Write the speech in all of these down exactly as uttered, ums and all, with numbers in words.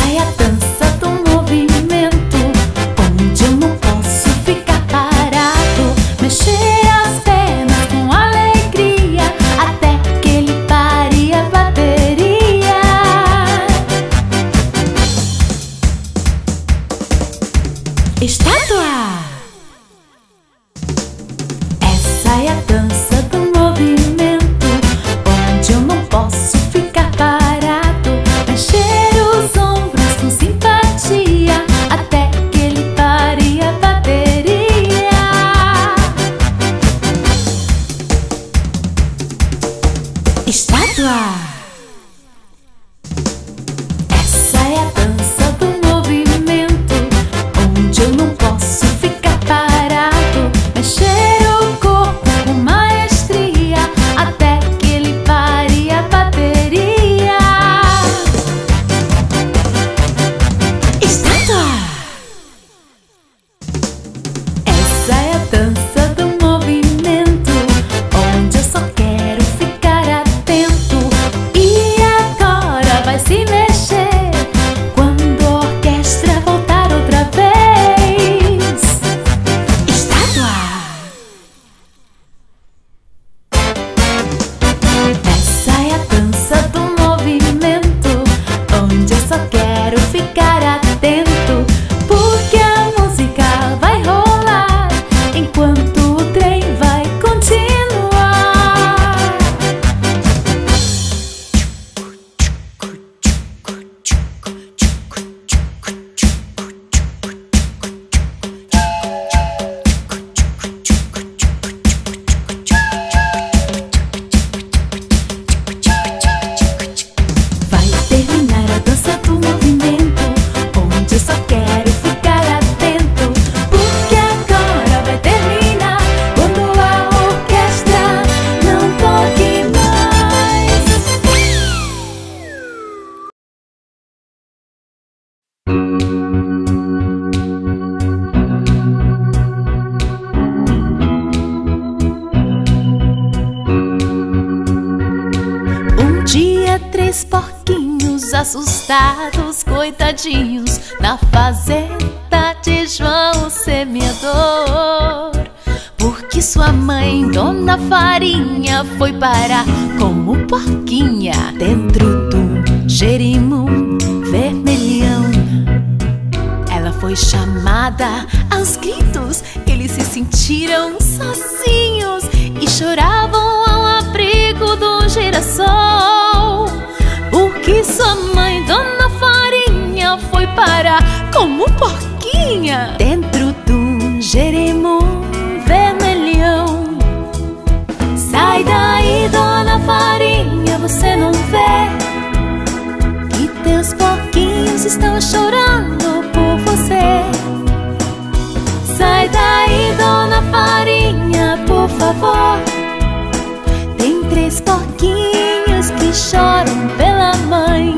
é a dança do movimento, onde eu não posso ficar parado. Mexer as pernas com alegria, até que ele pare a bateria. Estátua! Essa é a dança do movimento, onde eu não posso ficar parado. Mexer os ombros com simpatia, até que ele pare a bateria. Estátua! Essa é a dança do movimento, onde eu não posso ficar parado. Mexer o corpo com maestria, até que ele pare a bateria. Estátua! Essa é a dança do movimento, onde eu só quero ficar atento. E agora vai se mexer quando a orquestra voltar outra vez. Estátua! Essa é a dança do movimento, onde eu só quero ficar atento, porque a música vai rolar enquanto o trem vai continuar. Vai terminar a dança do movimento, onde eu só quero ficar atento, porque agora vai terminar quando a orquestra não toque mais. Um dia três porquinhos assustados, coitadinhos, na fazenda de João o semeador, porque sua mãe, Dona Farinha, foi parar como porquinha dentro do jerimum vermelhão. Ela foi chamada aos gritos, eles se sentiram sozinhos e choravam ao abrigo do girassol, porque sua mãe, Dona Farinha, foi parar como porquinha dentro do jerimum vermelhão. Sai daí, Dona Farinha, você não vê que teus porquinhos estão chorando por você? Sai daí, Dona Farinha, por favor. Tem três porquinhos que choram pela mãe.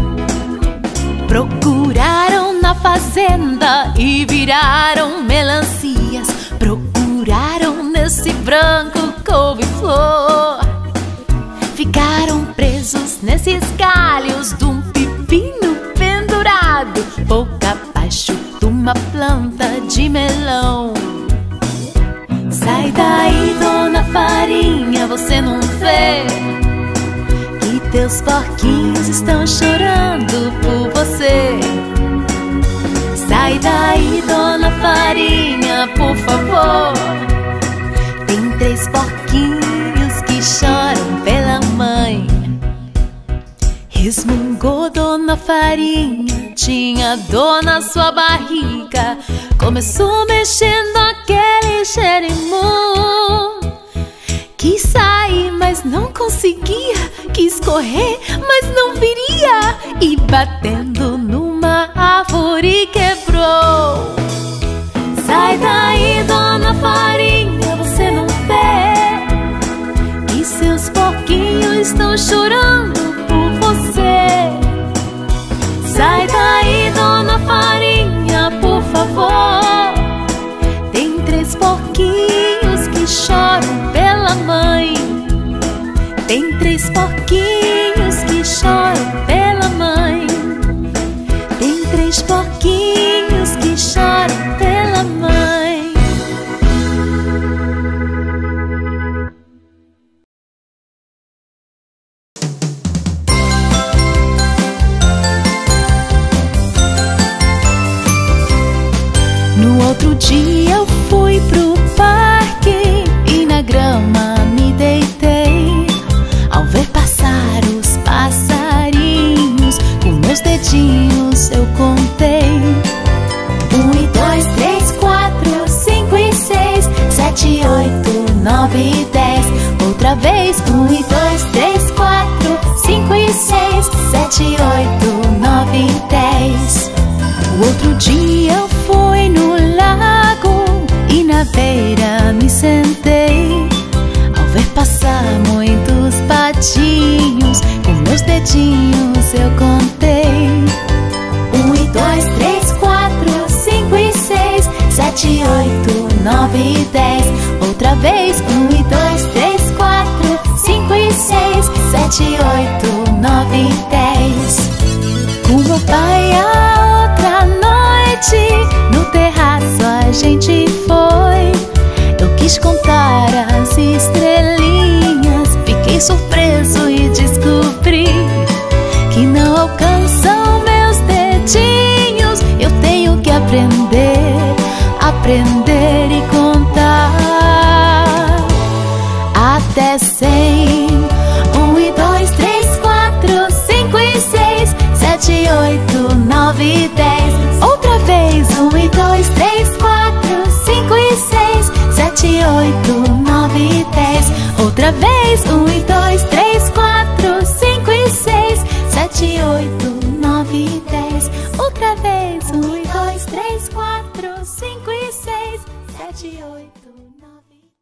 Procuraram na fazenda e viraram melancias. Procuraram nesse branco couve-flor. Ficaram presos nesses galhos de um pepino pendurado, boca abaixo de uma planta de melão. Sai daí, Dona Farinha, você não vê que teus porquinhos estão chorando por você? Sai daí, Dona Farinha, por favor. Tem três porquinhos que choram pela mãe. Resmungou Dona Farinha, tinha dor na sua barriga. Começou mexendo aquele jerimum. Quis sair, mas não conseguia. Quis correr, mas não viria. E batendo numa árvore quebrou. Sai daí, Dona Farinha, você não vê que seus porquinhos estão chorando por você? Sai daí, Dona Farinha, por favor. Tem três porquinhos que choram pela mãe. Tem três porquinhos que choram pela mãe. Tem dia eu fui pro parque e na grama me deitei. Ao ver passar os passarinhos, com meus dedinhos eu contei. Um e dois, três, quatro, cinco e seis, sete, oito, nove e dez. Outra vez. Um e dois, três, quatro, cinco e seis, sete, oito, nove e dez. O outro dia eu fui no lago e na beira me sentei. Ao ver passar muitos patinhos, com meus dedinhos eu contei. Um e dois, três, quatro, cinco e seis, sete, oito, nove e dez. Outra vez. Um e dois, três, quatro, cinco e seis, sete, oito, nove e dez. Com meu pai a outra noite, no terraço a gente foi. Eu quis contar as estrelinhas, fiquei surpreso e descobri que não alcançam meus dedinhos. Eu tenho que aprender, aprender e contar até cem. Um e dois, três, quatro, cinco e seis, sete, oito, nove e dez. Outra vez. Um e dois, três, quatro, cinco e seis, sete, oito, nove e dez. Outra vez. Um e dois, três, quatro, cinco e seis, sete, oito, nove e dez. Outra vez. Um e dois, três, quatro, cinco e seis, sete, oito, nove e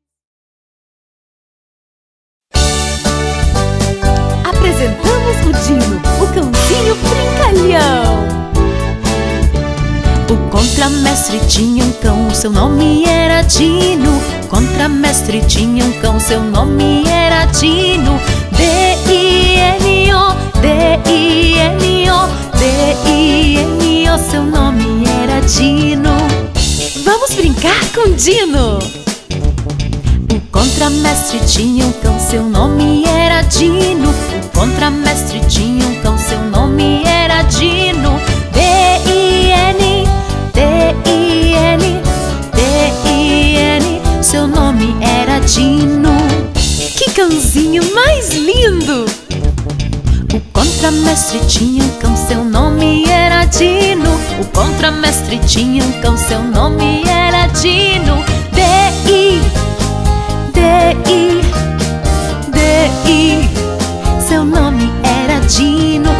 dez. Apresentamos o Dino, o cãozinho brincalhão. O contramestre tinha um cão, seu nome era Dino. O contramestre tinha um cão, seu nome era Dino. D I N O, D I N O, D I N O, seu nome era Dino. Vamos brincar com Dino! O contramestre tinha um cão, seu nome era Dino. O contramestre tinha um cão, seu nome era Dino. D I N, D I N, D I N, seu nome era Dino. Que cãozinho mais lindo! O contramestre tinha um cão, seu nome era Dino. O contramestre tinha um cão, seu nome era Dino. D I, D I, D I, seu nome era Dino.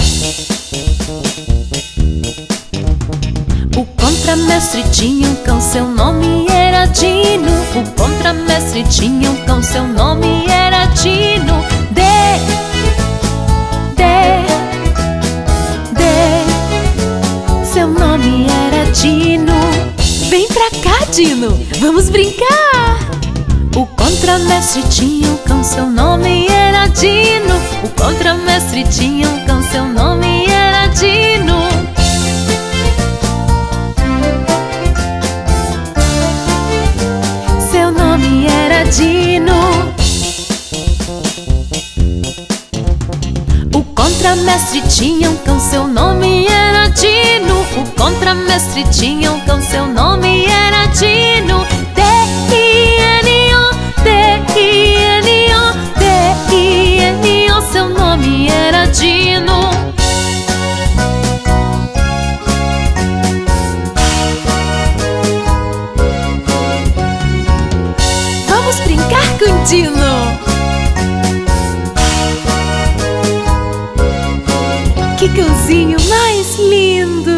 O contramestre tinha um cão, seu nome era Dino. O contramestre tinha um cão, seu nome era Dino. D, D, D, seu nome era Dino. Vem pra cá, Dino, vamos brincar! O contramestre tinha um cão, seu nome era Dino. O contramestre tinha um cão, seu nome era Dino. Seu nome era Dino. O contramestre tinha um cão, seu nome era Dino. O contramestre tinha um cão, seu nome era Dino. D I N O, D I N O, D I N O, seu nome era Dino. Vamos brincar com Dino! Que cãozinho mais lindo!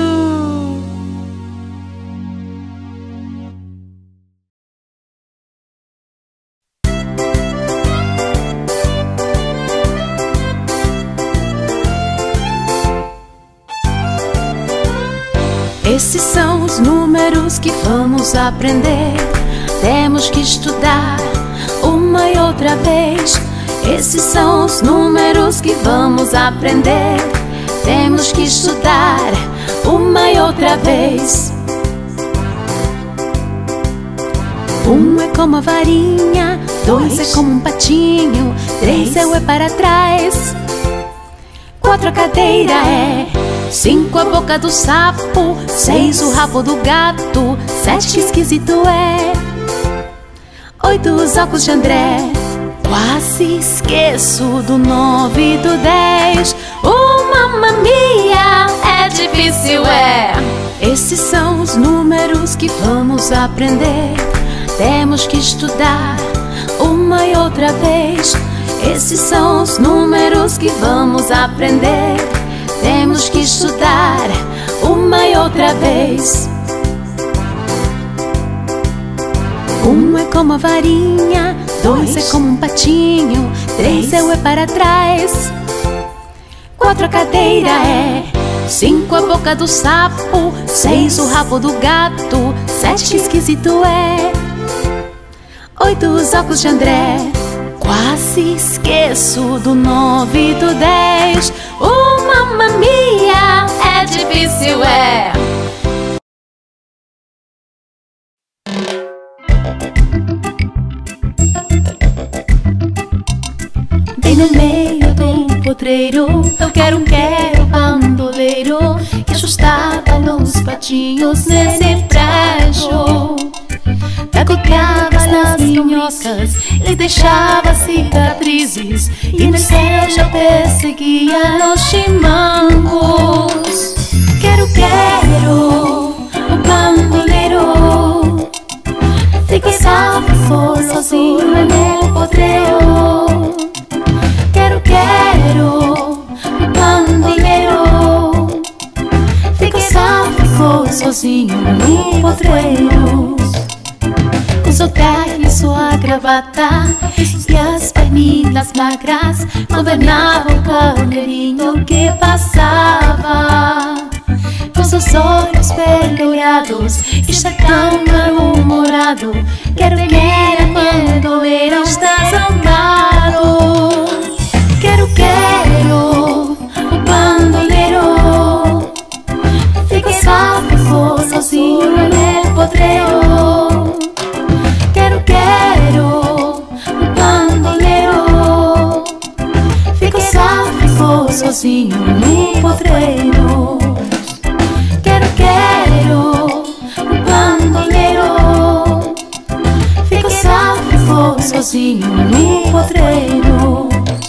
Esses são os números que vamos aprender. Temos que estudar uma e outra vez. Esses são os números que vamos aprender. Temos que estudar uma e outra vez. Um é como a varinha, dois é como um patinho, três é o é para trás, quatro a cadeira é, Cinco a boca do sapo, seis o rabo do gato, sete que esquisito é, oito os óculos de André. Quase esqueço do nove e do dez. Oh, mamma mia, é difícil, é. Esses são os números que vamos aprender. Temos que estudar uma e outra vez. Esses são os números que vamos aprender. Temos que estudar uma e outra vez. Um é como a varinha, dois é como um patinho, três é o é para trás, quatro a cadeira é, cinco a boca do sapo, seis o rabo do gato, sete que esquisito é, oito os óculos de André. Quase esqueço do nove e do dez. Oh, mamma mia, é difícil, é. Bem no meio do potreiro, eu quero um quero bandoleiro que ajustava nos patinhos nesse prédio. Tacoteava nas minhocas, lhe deixava cicatrizes, e no céu já perseguia nos chimangos. Quero, quero o bandoleiro, fica salvo e for sozinho no potreiro. Quero, quero o bandoleiro, fica salvo e for sozinho no potreiro. Com seu terno e sua gravata e as perninhas magras, governava o carneirinho que passava. Com seus olhos vermelhados, está tão mal-humorado. Quero, quero bandoleiro, está zangado. Quero, quero o bandoleiro, fica salvo e for sozinho no potreiro. Quero, quero o bandoleiro, fica salvo e for sozinho no potreiro. Quero, quero o bandoleiro, fica salvo e for sozinho no potreiro.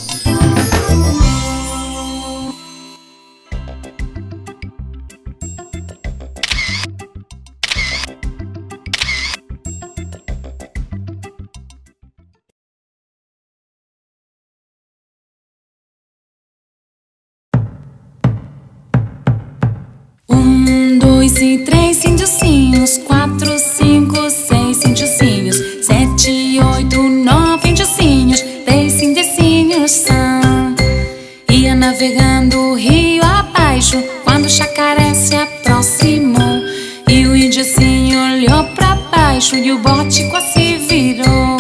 Um, dois e três indiocinhos, quatro, cinco, seis indiocinhos, sete, oito, nove indiocinhos, dez indiocinhos são. Ia navegando o rio abaixo quando o jacaré se aproximou, e o indiocinho olhou pra baixo e o bote quase virou.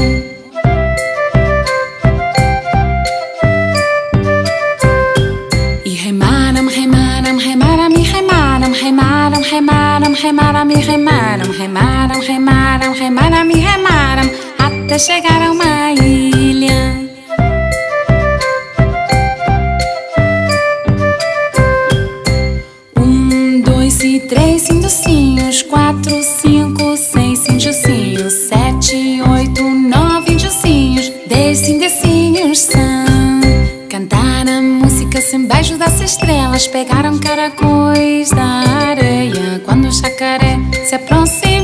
Remaram, remaram, remaram, remaram, remaram, remaram, remaram, até chegar a uma ilha. Um, dois e três indiocinhos, quatro, cinco, seis indiocinhos, sete, oito, nove indiocinhos, dez indiocinhos são. Cantaram músicas embaixo das estrelas, pegaram caracóis da areia quando o jacaré se aproximou.